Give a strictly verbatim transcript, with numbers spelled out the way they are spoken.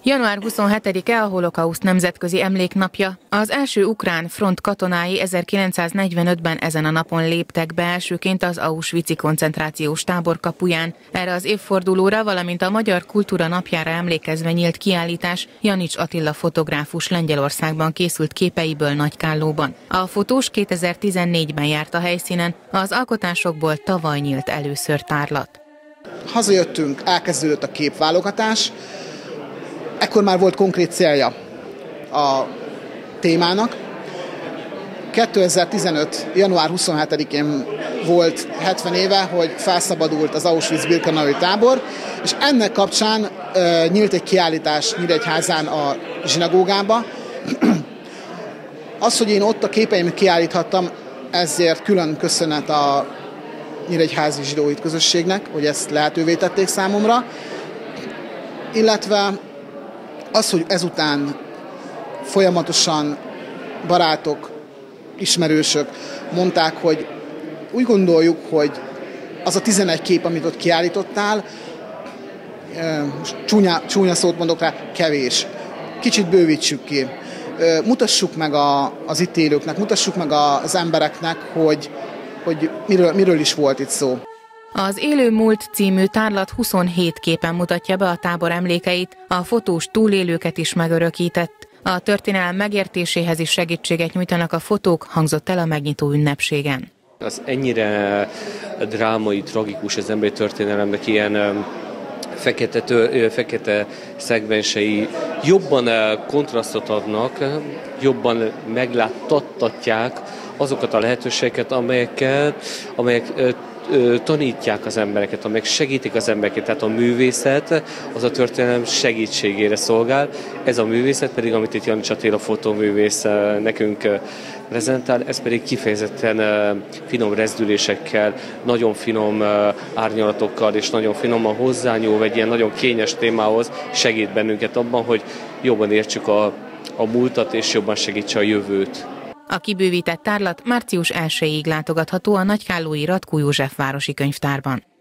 január huszonhetedike a Holokauszt nemzetközi emléknapja. Az első ukrán front katonái ezerkilencszáznegyvenötben ezen a napon léptek be elsőként az auschwitzi koncentrációs tábor kapuján. Erre az évfordulóra, valamint a Magyar Kultúra napjára emlékezve nyílt kiállítás Janics Attila fotográfus Lengyelországban készült képeiből Nagykállóban. A fotós kétezer-tizennégyben járt a helyszínen, az alkotásokból tavaly nyílt először tárlat. Hazajöttünk, elkezdődött a képválogatás. Ekkor már volt konkrét célja a témának. kétezer-tizenöt. január huszonhetedikén volt hetven éve, hogy felszabadult az Auschwitz-Birkenau tábor, és ennek kapcsán uh, nyílt egy kiállítás Nyíregyházán a zsinagógába. Az, hogy én ott a képeimet kiállíthattam, ezért külön köszönet a nyíregyházi zsidó közösségnek, hogy ezt lehetővé tették számomra, illetve az, hogy ezután folyamatosan barátok, ismerősök mondták, hogy úgy gondoljuk, hogy az a tizenegy kép, amit ott kiállítottál, csúnya, csúnya szót mondok rá, kevés. Kicsit bővítsük ki. Mutassuk meg a, az itt élőknek, mutassuk meg az embereknek, hogy, hogy miről, miről is volt itt szó. Az Élő Múlt című tárlat huszonhét képen mutatja be a tábor emlékeit, a fotós túlélőket is megörökített. A történelem megértéséhez is segítséget nyújtanak a fotók, hangzott el a megnyitó ünnepségen. Az ennyire drámai, tragikus az emberi történelemnek ilyen fekete, tör, fekete szegmensei jobban kontrasztot adnak, jobban megláttatják azokat a lehetőségeket, amelyeket, amelyek tanítják az embereket, amelyek segítik az embereket. Tehát a művészet az a történelem segítségére szolgál. Ez a művészet pedig, amit itt Janics Attila fotóművész nekünk prezentál, ez pedig kifejezetten finom rezdülésekkel, nagyon finom árnyalatokkal és nagyon finoman hozzányúl, egy ilyen nagyon kényes témához segít bennünket abban, hogy jobban értsük a, a múltat és jobban segítse a jövőt. A kibővített tárlat március elsejéig látogatható a nagykállói Ratkó József városi könyvtárban.